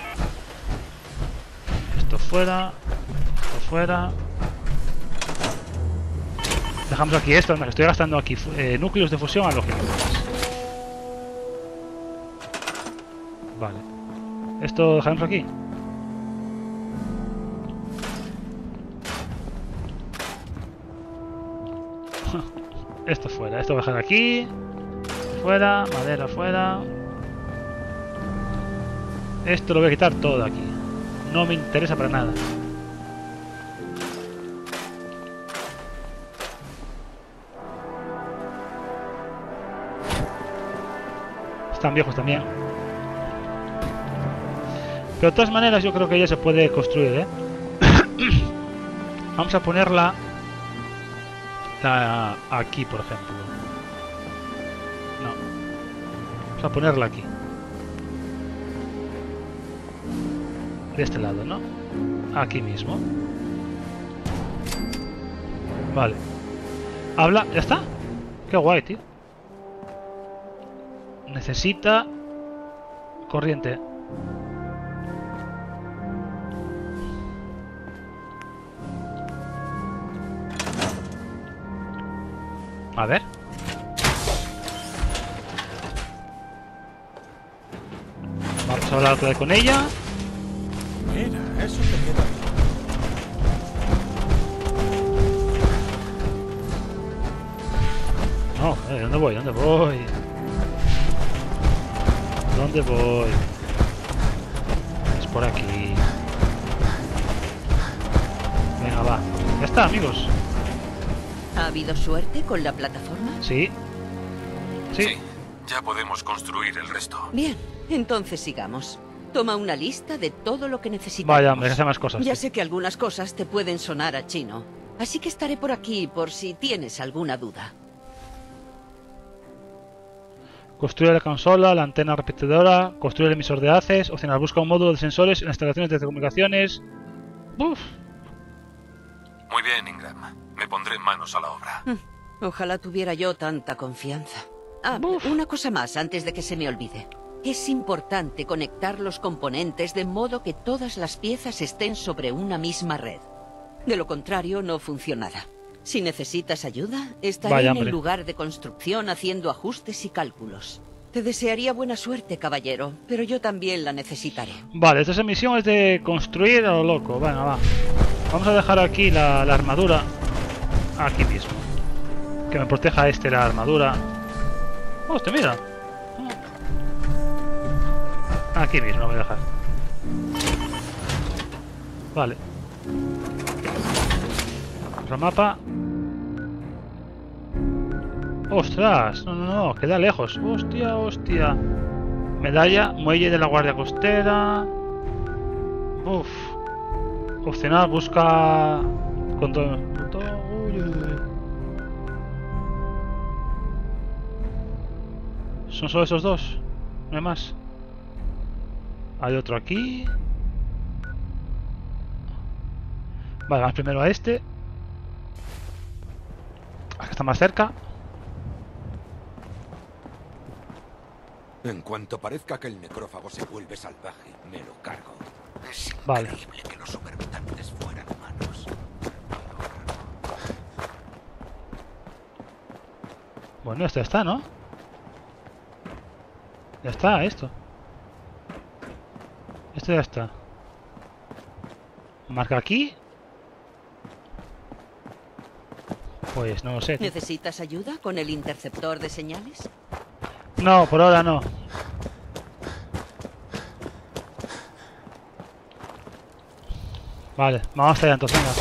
Esto fuera. Esto fuera. Dejamos aquí esto. Me estoy gastando aquí eh, núcleos de fusión a los gigantes. Vale. Esto dejamos aquí. Esto fuera, esto bajar aquí. Fuera, madera fuera. Esto lo voy a quitar todo aquí. No me interesa para nada. Están viejos también. Pero de todas maneras yo creo que ya se puede construir, ¿eh? Vamos a ponerla la, aquí, por ejemplo. No. Vamos a ponerla aquí. De este lado, ¿no? Aquí mismo. Vale. Habla. ¿Ya está? Qué guay, tío. Necesita corriente. A ver. Vamos a hablar otra vez con ella. Mira, eso te queda bien. No, eh, ¿dónde voy? ¿Dónde voy? ¿Dónde voy? Es por aquí. Venga, va. Ya está, amigos. ¿Ha habido suerte con la plataforma? Sí. Sí. Sí, ya podemos construir el resto. Bien, entonces sigamos. Toma una lista de todo lo que necesitamos. Vaya, me hace más cosas. Ya sí. sé que algunas cosas te pueden sonar a chino, así que estaré por aquí por si tienes alguna duda. Construye la consola, la antena repetidora, construye el emisor de haces, opcional, busca un módulo de sensores en instalaciones de telecomunicaciones. Uf. Muy bien, Ingram. Me pondré manos a la obra. Ojalá tuviera yo tanta confianza. Ah, una cosa más antes de que se me olvide. Es importante conectar los componentes de modo que todas las piezas estén sobre una misma red. De lo contrario, no funcionará. Si necesitas ayuda, estaré Vaya, en hombre. el lugar de construcción haciendo ajustes y cálculos. Te desearía buena suerte, caballero, pero yo también la necesitaré. Vale, esta misión es de construir a lo loco. Venga, va. Vamos a dejar aquí la, la armadura. Aquí mismo. Que me proteja este la armadura. Hostia, mira. Aquí mismo lo voy a dejar. Vale. Otro mapa. ¡Ostras! No, no, no. Queda lejos. Hostia, hostia. Medalla. Muelle de la Guardia Costera. Uf. Opcional. Busca... Control. Uy, uy, uy. ¿Son solo esos dos? No hay más. Hay otro aquí. Vale, vamos primero a este. Aquí está más cerca. En cuanto parezca que el necrófago se vuelve salvaje, me lo cargo. Es Vale. increíble que los supermutantes fueran humanos. Bueno, esto ya está, ¿no? Ya está, esto. Esto ya está. Marca aquí. Pues no lo sé. ¿Necesitas ayuda con el interceptor de señales? No, por ahora no. Vale, vamos hasta allá entonces, venga.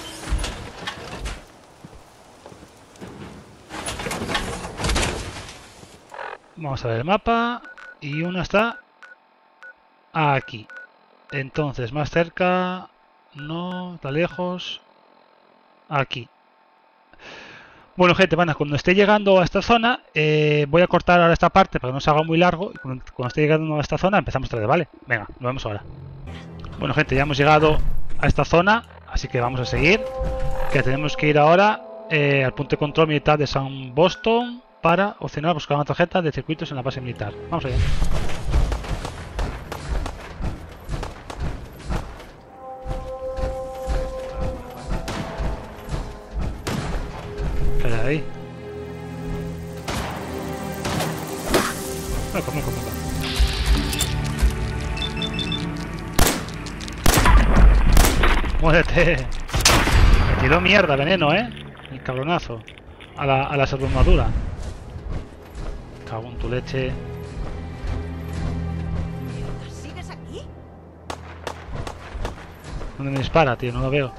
Vamos a ver el mapa. Y una está aquí. Entonces, más cerca. No, está lejos. Aquí. Bueno, gente, bueno, cuando esté llegando a esta zona, eh, voy a cortar ahora esta parte para que no se haga muy largo. Y cuando, cuando esté llegando a esta zona, empezamos otra vez, ¿vale? Venga, nos vemos ahora. Bueno, gente, ya hemos llegado a esta zona, así que vamos a seguir. Que tenemos que ir ahora eh, al punto de control militar de San Boston para opcionar buscar una tarjeta de circuitos en la base militar. Vamos allá. ¿Qué hay ahí? Me come, me come, me come. ¡Muérete! Me tiró mierda, veneno, ¿eh? El cabronazo. A la, a la salvamadura. Cago en tu leche. ¿Sigues aquí? ¿Dónde me dispara, tío? No lo veo.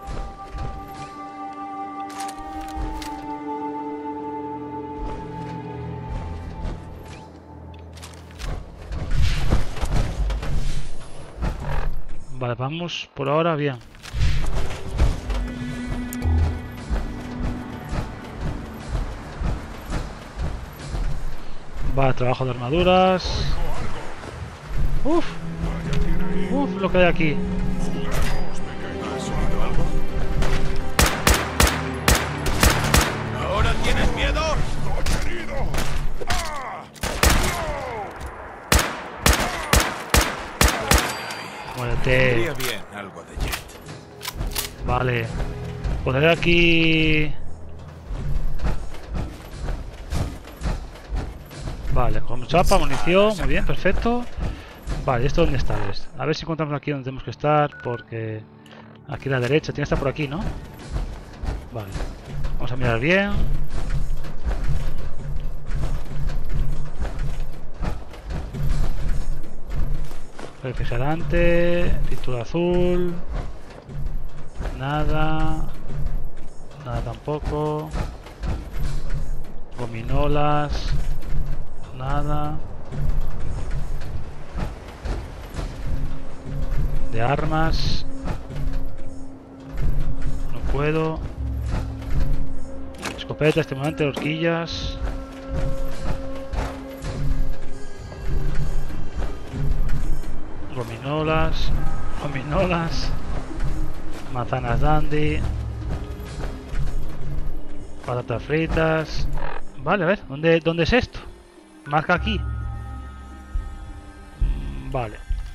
Vale, vamos por ahora bien. Vale, trabajo de armaduras. Uf. Uf, lo que hay aquí. ¿Ahora tienes miedo? Muérete. Iría bien algo de jet. Vale. Pondré aquí. Vale, con chapa, munición, muy bien, perfecto. Vale, ¿esto dónde está? A ver si encontramos aquí donde tenemos que estar, porque aquí a la derecha, tiene que estar por aquí, ¿no? Vale, vamos a mirar bien. Refrigerante, pintura azul. Nada. Nada tampoco. Gominolas. Nada. De armas. No puedo. Escopeta, estimulante, horquillas. Gominolas. Gominolas. Manzanas dandy. Patatas fritas. Vale, a ver, ¿dónde, dónde es esto? Marca aquí. Vale.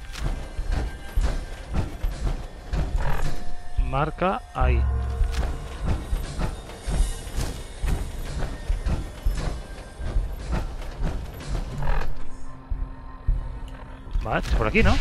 Marca ahí. Vale, es por aquí, ¿no?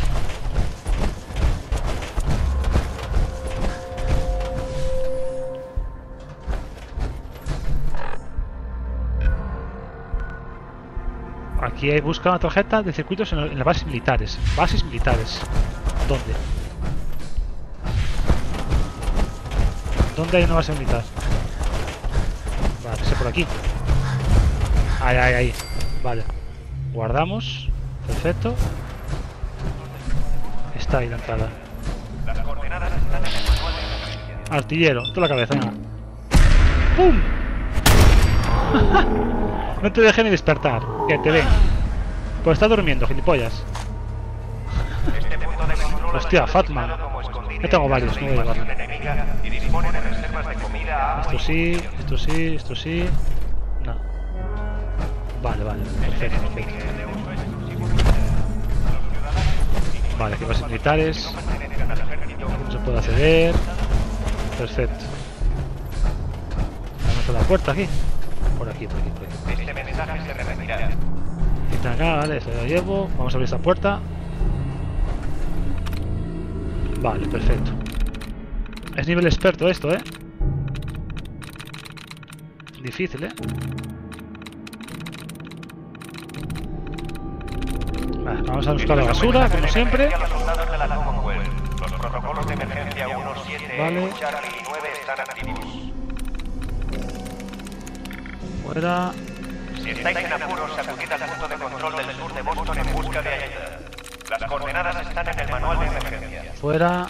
Aquí hay busca una tarjeta de circuitos en, en las bases militares. Bases militares. ¿Dónde? ¿Dónde hay una base militar? Vale, que sea por aquí. Ahí, ahí, ahí. Vale. Guardamos. Perfecto. Está ahí la entrada. Artillero. Toda la cabeza. Venga. ¡Pum! No te dejes ni despertar. Que te ven. Pues está durmiendo, gilipollas. Hostia, Fatman. Yo tengo varios, no voy a llevarlo. Esto sí, esto sí, esto sí. No. Vale, vale, perfecto, perfecto. Vale, aquí bases militares. No se puede acceder. Perfecto. Vamos a la puerta aquí. Por aquí, por aquí, por aquí. Este mensaje se repetirá. Está acá, vale, se lo llevo. Vamos a abrir esta puerta. Vale, perfecto. Es nivel experto esto, ¿eh? Difícil, ¿eh? Vale, vamos a buscar la basura, como siempre. Los protocolos de emergencia uno, siete, Vale. Charlie y nueve están activos. Fuera. Si estáis en apuros, acudid al punto de control del sur de Boston en busca de ayuda. Las coordenadas están en el manual de emergencia. Fuera.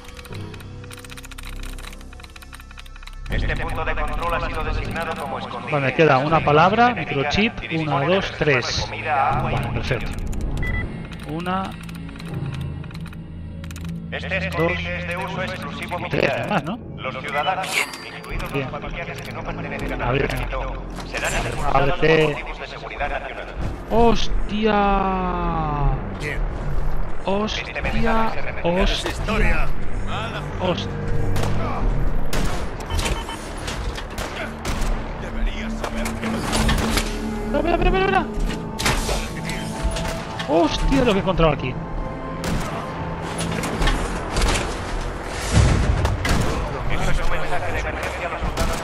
Este punto de control ha sido designado como escondite. Vale, me queda una palabra, microchip, una, dos, tres. Vale, perfecto. Una. Este escondite es de uso exclusivo militar. Más, ¿no? Los ciudadanos, incluidos Bien. los familiares que no pertenezcan al Ábrete. ejército, serán expulsados Ábrete. por motivos de seguridad nacional. ¡Hostia! Este ¡Hostia! mensaje se repetirá. ¡Hostia! ¡Hostia! ¡Mira, mira, mira, mira! ¡Hostia! Lo que he encontrado aquí. Esto es un mensaje de emergencia a los soldados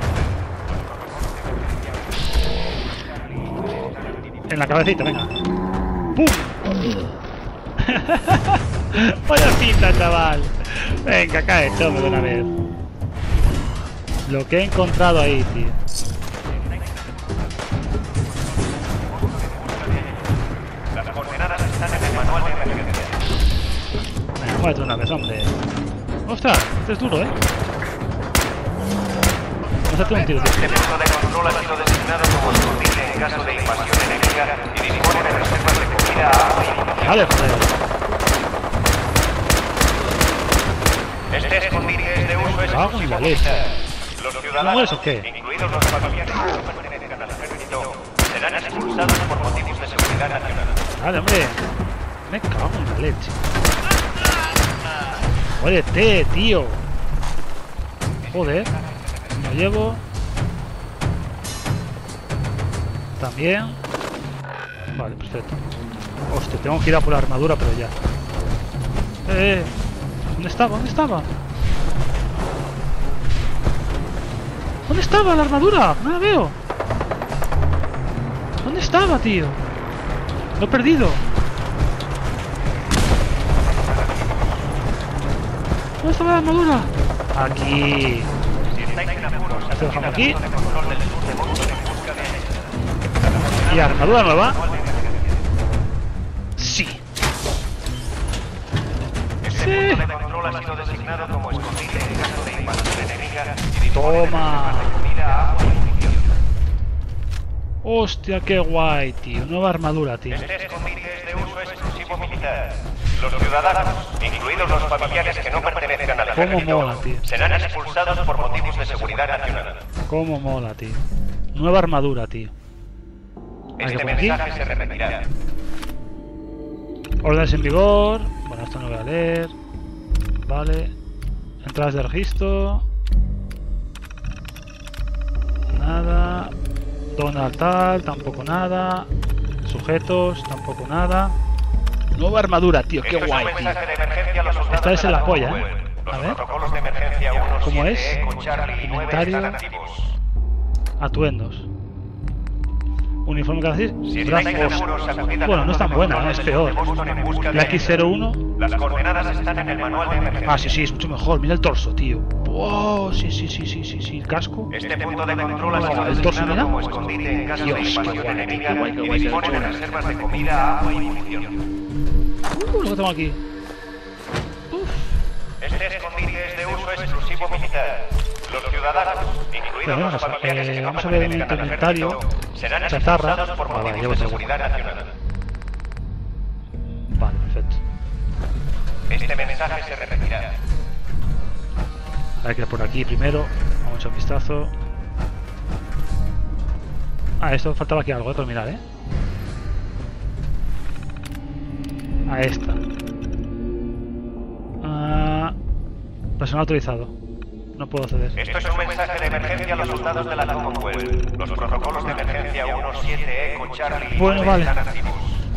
de la... En la cabecita, venga. ¡Pum! Vaya pinta, chaval. Venga, cae, tome de una vez. Lo que he encontrado ahí, tío. Las coordenadas están en el manual de emergencia. Venga, muévete una vez, hombre. ¡Ostras! Este es duro, ¿eh? Hazte un tiro, tío. Este punto de control ha sido designado como escondite en caso de invasión enemiga y dispone de reservas de comida, agua y munición. Vale, joder. Este escondite es de uso Cago en exclusivo la leche. militar. Los ¿Cómo ciudadanos, es o qué? incluidos los familiares que no pertenezcan al ejército, serán expulsados por motivos de seguridad nacional. Vale, hombre. Me cago en la leche. Muérete, tío. Joder. Lo llevo. También. Vale, perfecto. Hostia, tengo que ir a por la armadura, pero ya. Eh, ¿dónde estaba? ¿Dónde estaba? ¿Dónde estaba la armadura? No la veo. ¿Dónde estaba, tío? Lo he perdido. ¿Dónde estaba la armadura? Aquí. Esto dejamos aquí. ¿Y armadura nueva? Sí. Sí. Toma. Hostia, qué guay, tío. Nueva armadura, tío. Este escondite es de uso exclusivo militar. Los ciudadanos, incluidos los familiares que no pertenezcan al Cómo ejército, mola, tío. serán expulsados por motivos de seguridad nacional. Cómo mola, tío. Nueva armadura, tío. Hay que Este por aquí. mensaje se repetirá. Órdenes en vigor. Bueno, esto no voy a leer. Vale. Entradas de registro. Nada. Donald tal, tampoco nada. Sujetos, tampoco nada. Nueva armadura, tío, qué Esto es un guay, tío. mensaje de emergencia a los soldados Esta es de en la la polla, ¿eh? Commonwealth. A Los ver. protocolos de emergencia uno ¿Cómo siete es? Eco Charlie nueve Inventario. están activos. Atuendos. Uniforme cada Si estáis brazos. seguros, acudid al Bueno, no es tan punto de buena, control es del peor. sur de Boston en busca de La X cero uno. Las coordenadas están en el manual de emergencia. Ah, sí, sí, es mucho mejor. Mira el torso, tío. Wow, sí, sí, sí, sí, sí, sí. El casco. Este punto de control ha sido El torso, designado mira. como escondite en caso de Dios, qué invasión guay, enemiga qué guay, qué y guay, qué dispone de chulo. reservas de comida, agua y munición. Uh, lo que tengo aquí. Este escondite es de uso exclusivo militar. Los ciudadanos, incluidos Bueno, los vamos a- familiares eh, que no vamos a ver un pertenezcan al inventario. ejército, serán Chatarra. expulsados por Ah, vale, motivos llevo de todo. seguridad nacional. Vale, perfecto. Este mensaje se repetirá. Hay que ir por aquí primero. Vamos a echar un vistazo. Ah, esto faltaba aquí algo, eh, por mirar, eh. A esta. Ah, personal autorizado. No puedo acceder. Esto es un mensaje de emergencia a los soldados de la Commonwealth. Los protocolos de emergencia uno siete Eco Charlie Bueno, nueve vale. están activos.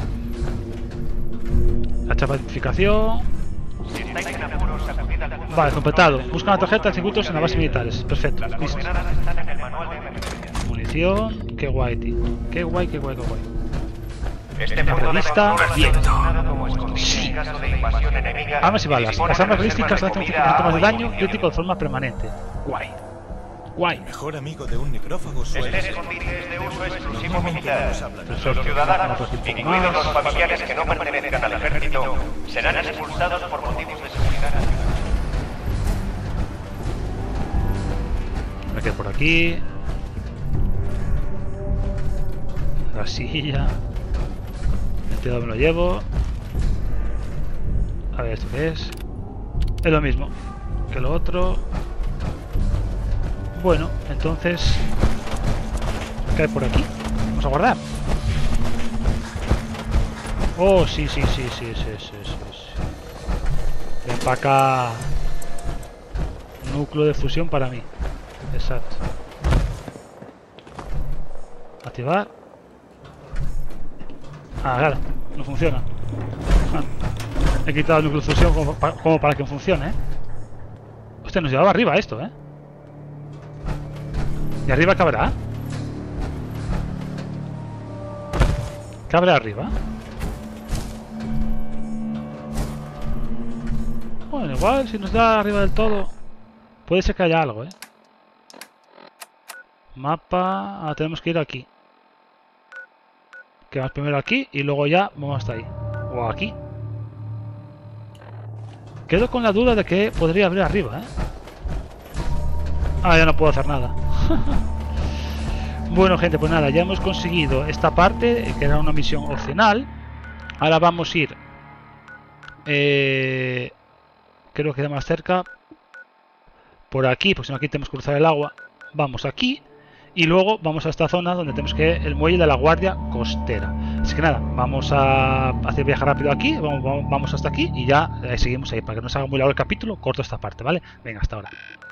La chapa de identificación. Si estáis en apuros, acudid al punto Vale, de completado. control Busca una tarjeta de circuitos en las bases militares. Perfecto. Las Listo. coordenadas están en el manual de emergencia. Munición. Qué guay, tío. Qué guay, qué guay, qué guay. Este Una punto de revista. control ha sido Bien. designado como escondite en caso de invasión enemiga Armas y y balas. dispone Las de armas reservas balísticas de hacen un comida, cincuenta por ciento más de agua y daño y munición. crítico de forma permanente. Guay. Guay. Mejor amigo de un necrófago suele Este ser. escondite es de uso exclusivo Normalmente militar. no nos hablan. Los ciudadanos, incluidos los familiares que no pertenezcan al ejército, serán expulsados por motivos de seguridad nacional. Me quedo por aquí. La silla. El tío me lo llevo. A ver, ¿esto qué es? Es lo mismo que lo otro. Bueno, entonces... ¿qué hay por aquí? Vamos a guardar. Oh, sí, sí, sí, sí, sí, sí, sí, sí. Ven para acá. Núcleo de fusión para mí. Exacto. Activar. Ah, claro, no funciona. Ah, he quitado el núcleo de fusión como para, como para que funcione, ¿eh? Hostia, nos llevaba arriba esto, ¿eh? ¿Y arriba qué habrá? ¿Qué habrá arriba? Bueno, igual si nos da arriba del todo, puede ser que haya algo, ¿eh? Mapa... Ah, tenemos que ir aquí. Quedamos primero aquí y luego ya vamos hasta ahí. O aquí. Quedo con la duda de que podría abrir arriba, ¿eh? Ah, ya no puedo hacer nada. Bueno, gente, pues nada, ya hemos conseguido esta parte, que era una misión opcional. Ahora vamos a ir... Eh... Creo que de más cerca. Por aquí, porque si no aquí tenemos que cruzar el agua. Vamos aquí. Y luego vamos a esta zona donde tenemos que el muelle de la guardia costera. Así que nada, vamos a hacer viaje rápido aquí. Vamos, vamos hasta aquí y ya eh, seguimos ahí. Para que no se haga muy largo el capítulo, corto esta parte, ¿vale? Venga, hasta ahora.